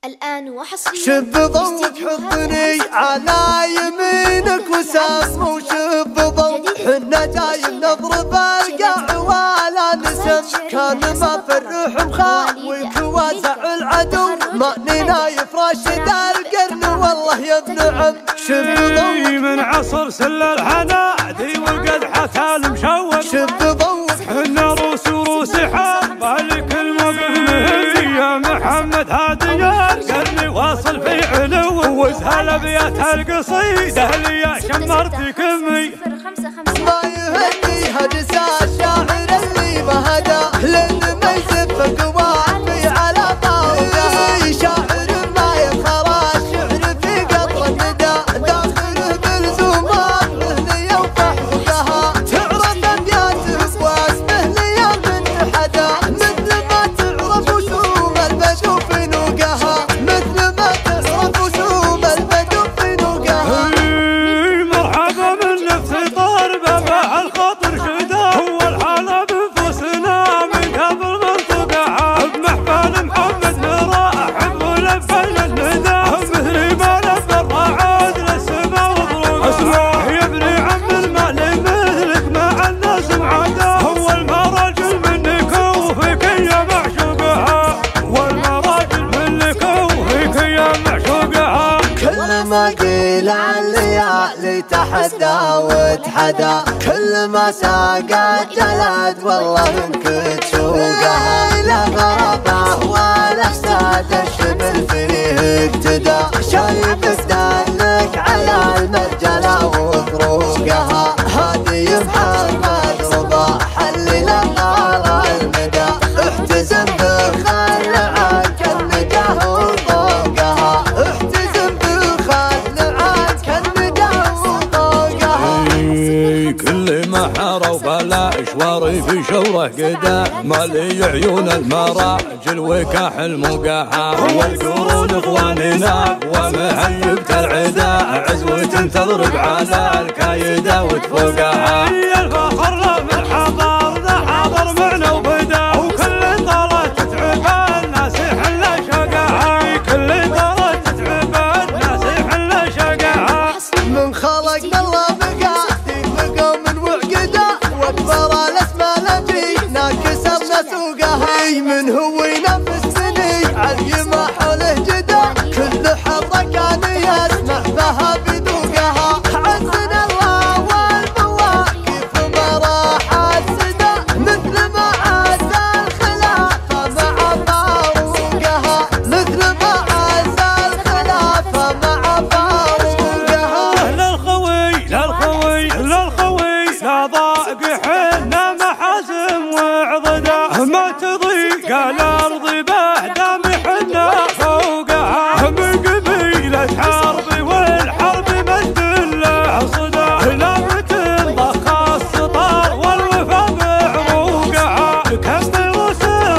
الآن وحصريا شب ضوك حطني على يمينك وسام، وشب ضوك حنا جاي نضرب القاع ولا نسم. كان ما في الروح مخاويك واسع العدو، مأننا يفرشد القرن والله يا ابن عم. شب ضوك من عصر سل الحنادي والقدحة المشوق، شب ضوك حنا روس حبة لكل مقيم يا محمد هادي القرن واصل في علو، وزهل ابيات القصيدة اللي يا شمرت كمي. ما يهديها جسا الشاعر اللي ما هدى، لان ما يزف قوافي على طاوله. شاعر ما يبخر الشعر في قطر الندى، داخله بالزمان مهني وفح وقها. تعرف ابياته واسمه لي من حدا، مثل ما تعرف وسوم البدو في نوقها، مثل ما تعرف وسوم البدو في نوقها. مرحبا من نفس طربه مع الخاطر شدا، هو الحالة بنفوسنا من قبل منطقها. بمحفل محمد نراحب ولفل الندى، مثل ما لف الرعاد للسما وضروقها. يا ابن عم المال مثلك مع الناس معاده، هو المراجل منك وفيك يا معشوقها، والمراجل منك وفيك يا معشوقها. كل ما قيل الليالي تحدى وتحدى، كل ما ساقت جلد والله انك تسوقها. لا غرابة ولا احساد الشبل فيه اقتدى، شايفك دلك على المرجلة وطروقها. هادي محمد رضا حلل نار المدى، احتزم بخل عنك النجاه وطوقها. احتزم بخل عنك النجاه وطوقها. كل ما حاروا بلا اشواري في شوره قدا، مالي عيون المراجل وكاح المقاحة. والقرون اخواننا ومهيبة العدا، عزوة تضرب على الكايدة وتفوقها. الفخر له من حضرنا حاضر معنا وبدا، وكل طالت تتعب الناس يحل شقاها. كل طالت تتعب الناس يحل شقاها. من خلقنا الله بقاتي بقوم وعقدا، واكبر الاسماء لجينا كسرنا سوقها. من هو ينافسني علي ما حوله جدا، كل حظه كان يسمع بها بذوقها. عزنا الله والمواقف ما راح السدى، مثل ما عز الخلافه مع فاروقها، مثل ما عز الخلافه مع فاروقها. للخوي لا ضاق حنا محازم وعضدا، ما تضيق الارض بهدم حنا فوقها. من قبيلة حربي والحرب مجد له صدى، لا متن ضخ السطار والوفا بعروقها. كم روس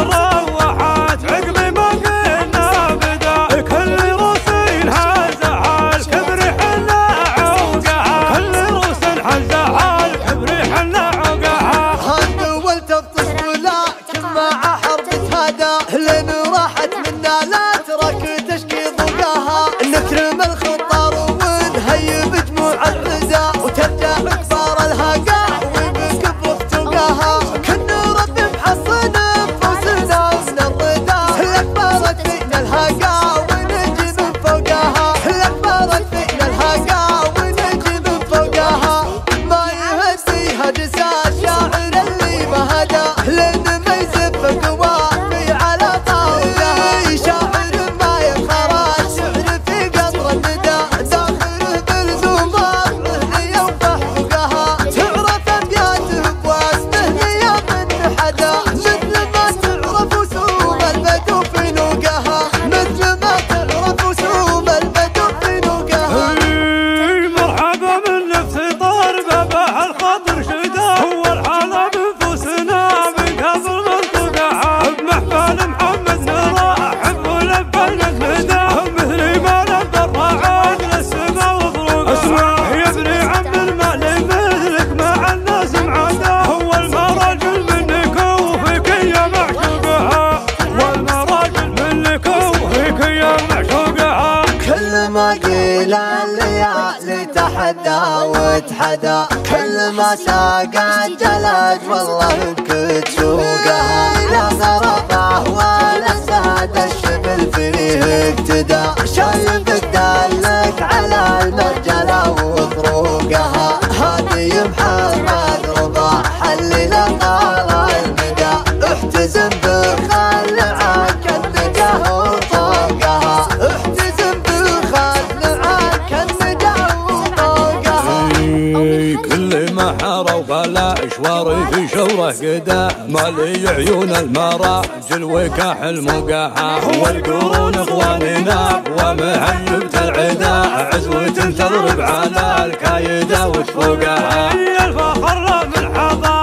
روحت عقب ما قلنا بدا، كل روس هزها الكبر حنا عوقها. كل روس هزها الكبر حنا عوقها. هالدول تبطش ولكن مع حرب تهدى، لين راحت منا لا ترك تشكي ضوقها. نكرم الخطار ونهيب جموع العدا، وترجع كبار الهقا وبكفر توقاها. كنا ربي محصن بفوسنا من الردى، لكبرت فينا الهقا ونجي من فوقها. لكبرت فينا الهقا ونجي من فوقها. ما يهديها جسا الشاعر اللي ما هدى، لان ما يزف قوافي على طاوله. شاعر ما يبخر الشعر في قطر الندى، داخله بالزمان مهني وفح وقها. تعرف ابياته واسمه لي من حدا، مثل ما تعرف وسوم البدو في نوقها. مثل طويل الليالي تحدى وتحدى، كل ما ساقت جلد والله بكت سوقها. لا غربه ولا ساد الشبل فيه اقتدى، شايفك دلك على المرجله وطروقها. هادي محمد رباح اللي لقى المدى، احتزم بخلعك الندى وطوقها. احتزم بخلعك الندى وطوقها. كل ما حروا بلا شواري في شوره قدا، مالي عيون المراجل وكاحل مقاحة. والقرون اخواننا ومهيبة العدا، عزوة تضرب على الكايدة وتفوقها. الفخر من حضر